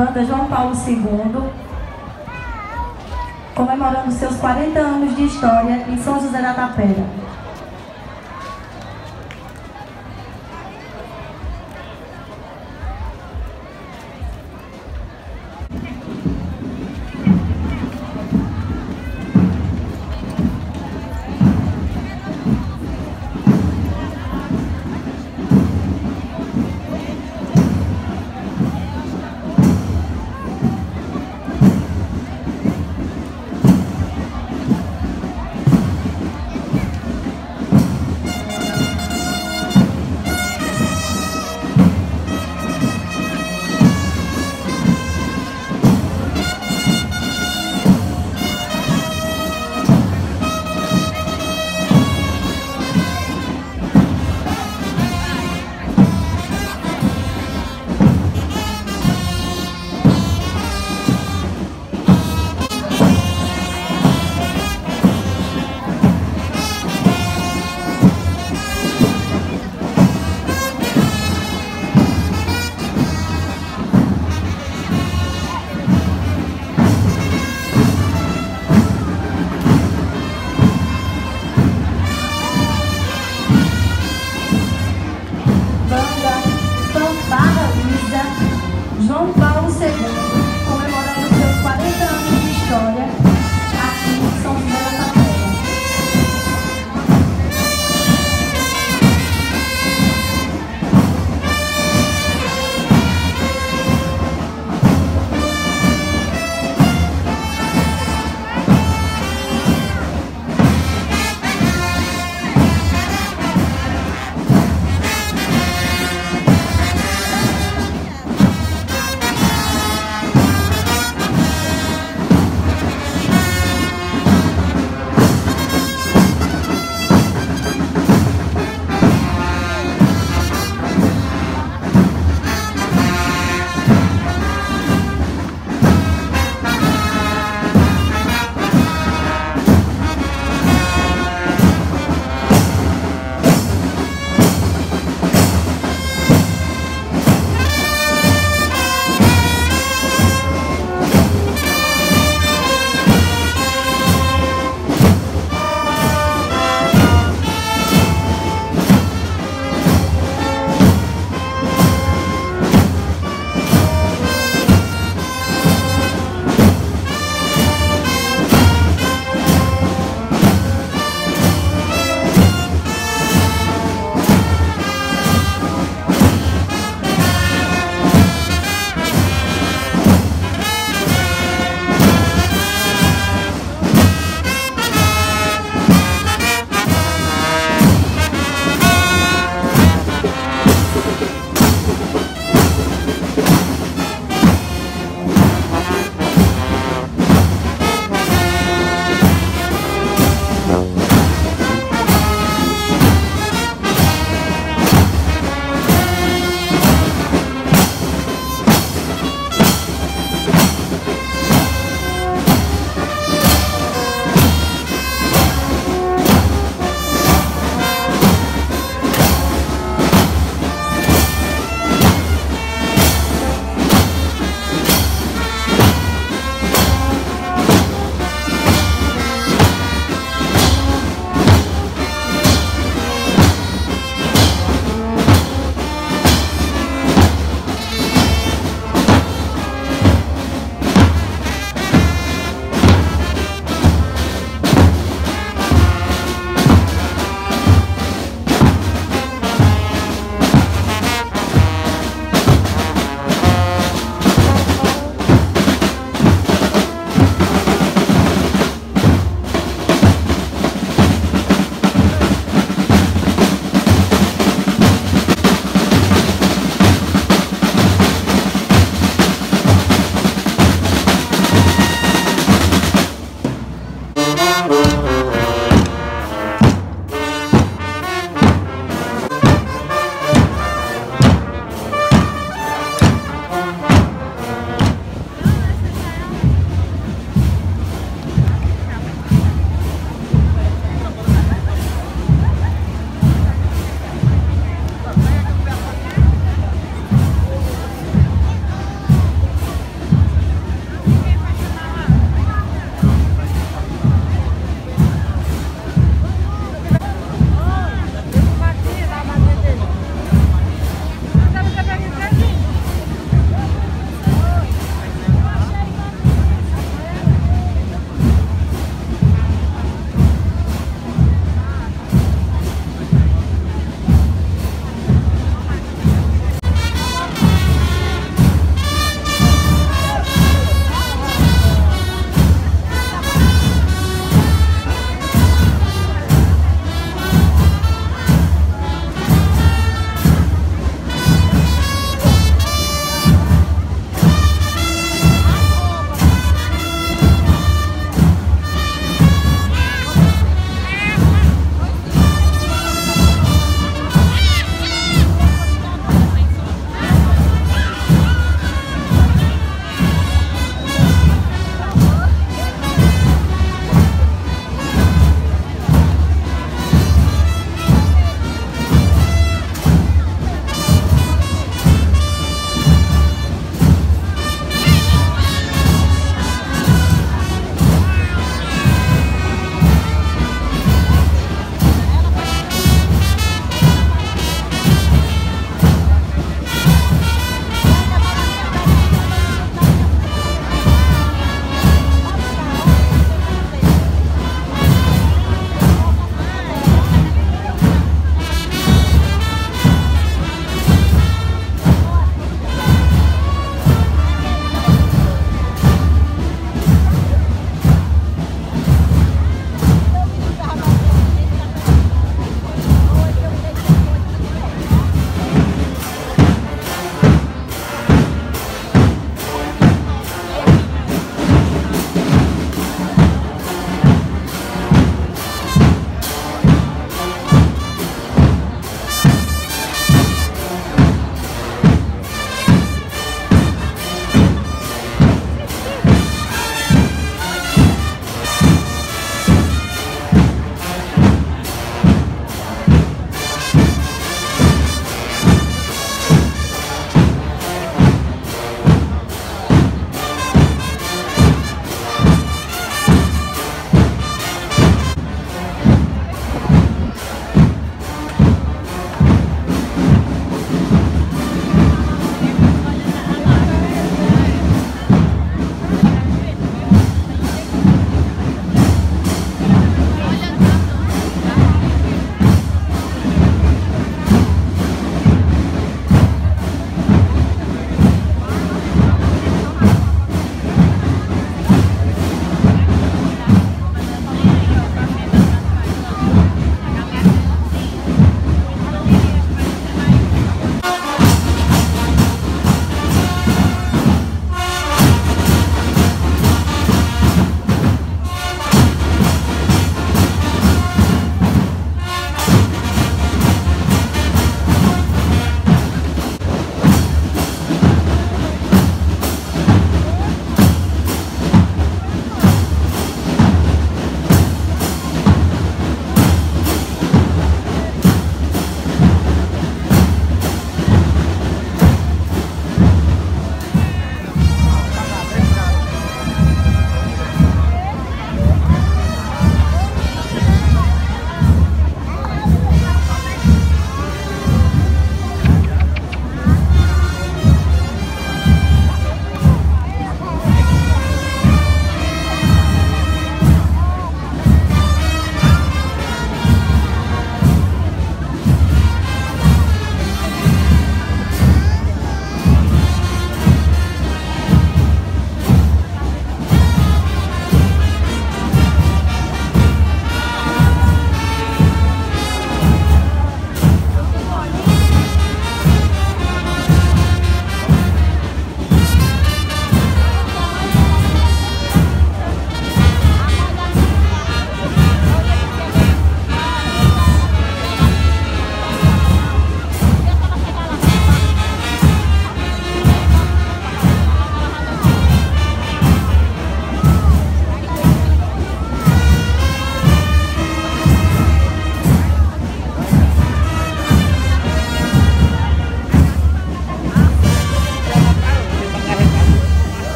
Banda João Paulo II, comemorando seus 40 anos de história em São José da Tapera. João Paulo II, comemorando seus 40 anos de história aqui em São José da Tapera.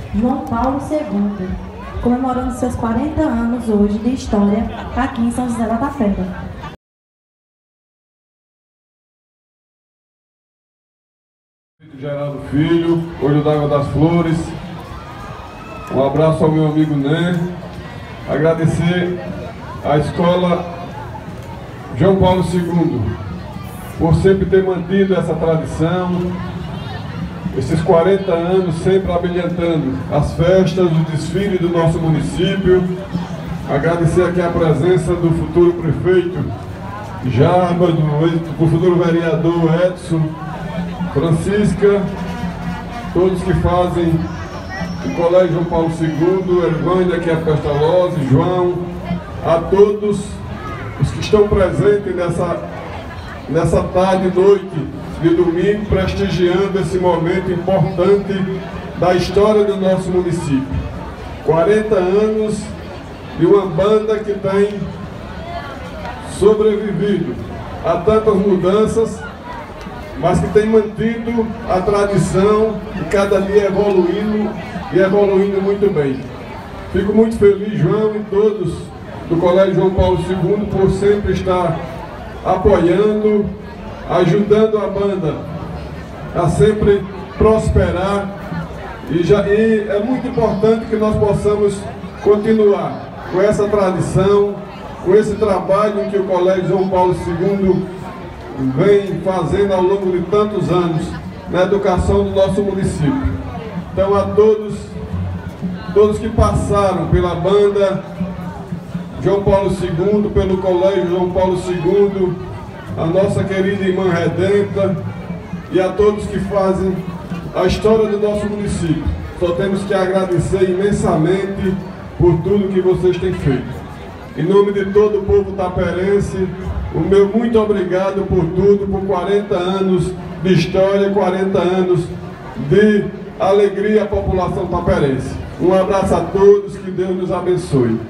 João Paulo II, comemorando seus 40 anos hoje de história aqui em São José da Tapera. Geraldo Filho, Olho d'Água das Flores. Um abraço ao meu amigo Né. Agradecer à Escola João Paulo II por sempre ter mantido essa tradição, esses 40 anos sempre abrilhantando as festas, o desfile do nosso município. Agradecer aqui a presença do futuro prefeito Jarbas, do futuro vereador Edson, Francisca, todos que fazem o Colégio João Paulo II, Ervânia, que é Pestalozzi, João, a todos os que estão presentes nessa tarde e noite de domingo, prestigiando esse momento importante da história do nosso município. 40 anos de uma banda que tem sobrevivido a tantas mudanças, mas que tem mantido a tradição e cada dia evoluindo e evoluindo muito bem. Fico muito feliz, João, e todos do Colégio João Paulo II por sempre estar apoiando, ajudando a banda a sempre prosperar, e é muito importante que nós possamos continuar com essa tradição, com esse trabalho que o Colégio João Paulo II vem fazendo ao longo de tantos anos na educação do nosso município. Então, a todos que passaram pela banda João Paulo II, pelo Colégio João Paulo II, a nossa querida irmã Redenta e a todos que fazem a história do nosso município, só temos que agradecer imensamente por tudo que vocês têm feito. Em nome de todo o povo taperense, o meu muito obrigado por tudo, por 40 anos de história, 40 anos de alegria à população taperense. Um abraço a todos, que Deus nos abençoe.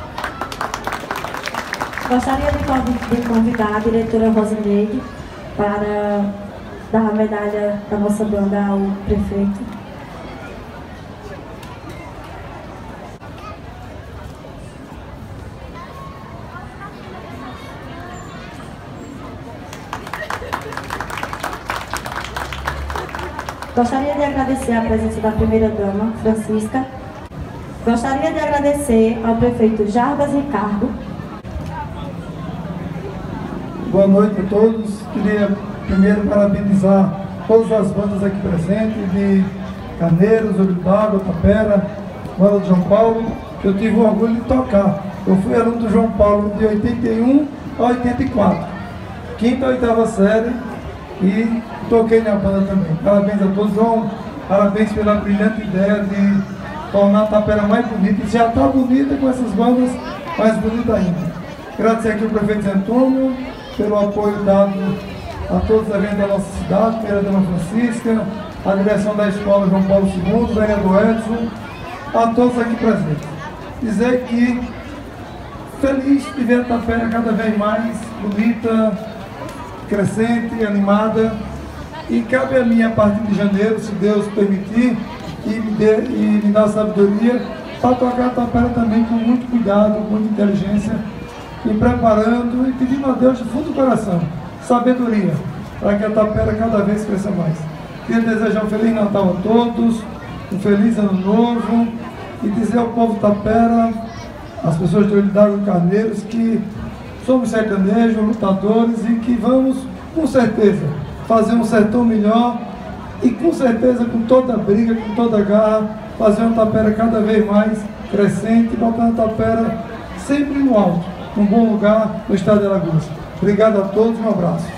Gostaria de convidar a diretora Rosineide para dar a medalha da nossa banda ao prefeito. Gostaria de agradecer a presença da primeira-dama, Francisca. Gostaria de agradecer ao prefeito Jarbas Ricardo. Boa noite a todos. Queria primeiro parabenizar todas as bandas aqui presentes, de Carneiros, Olho d'Água, Tapera, banda de João Paulo, que eu tive o orgulho de tocar. Eu fui aluno do João Paulo de 81 a 84, quinta e oitava série, e toquei na banda também. Parabéns a todos, João. Parabéns pela brilhante ideia de tornar a Tapera mais bonita. E já está bonita com essas bandas, mais bonita ainda. Agradecer aqui ao prefeito Zé Antônio pelo apoio dado a todos os eventos da nossa cidade, pela dona Francisca, a direção da escola João Paulo II, o vereador Edson, a todos aqui presentes. Dizer que feliz de ver a Tapera cada vez mais bonita, crescente, animada, e cabe a mim, a partir de janeiro, se Deus permitir e me dar sabedoria, para tocar a Tapera também com muito cuidado, com muita inteligência, me preparando e pedindo a Deus de fundo do coração sabedoria, para que a Tapera cada vez cresça mais. Queria desejar um Feliz Natal a todos, um Feliz Ano Novo, e dizer ao povo Tapera, às pessoas de Olho d'Água e Carneiros, que somos sertanejos, lutadores, e que vamos, com certeza, fazer um sertão melhor, e com certeza, com toda a briga, com toda a garra, fazer uma Tapera cada vez mais crescente, botando a Tapera sempre no alto, num bom lugar no estado de Alagoas. Obrigado a todos, um abraço.